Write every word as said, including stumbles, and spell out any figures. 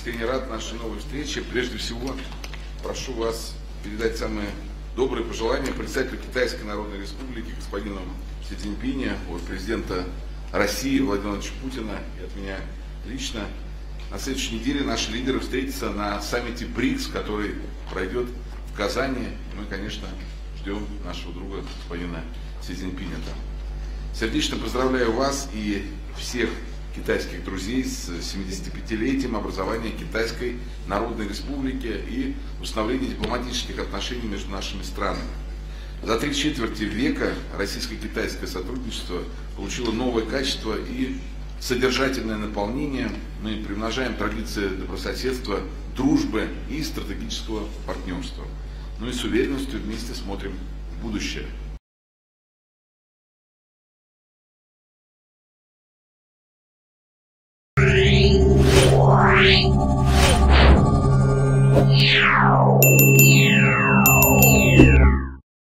искренне рад нашей новой встрече. Прежде всего, прошу вас передать самые добрые пожелания председателю Китайской Народной Республики господину Си Цзиньпиня, от президента России Владимира Владимировича Путина и от меня лично. На следующей неделе наши лидеры встретятся на саммите БРИКС, который пройдет в Казани. Мы, конечно, ждем нашего друга господина Си Цзиньпиня там. Сердечно поздравляю вас и всех китайских друзей с семидесятипятилетием образования Китайской Народной Республики и установления дипломатических отношений между нашими странами. За три четверти века российско-китайское сотрудничество получило новое качество и содержательное наполнение. Мы примножаем традиции добрососедства, дружбы и стратегического партнерства. Ну и с уверенностью вместе смотрим в будущее. Yeah.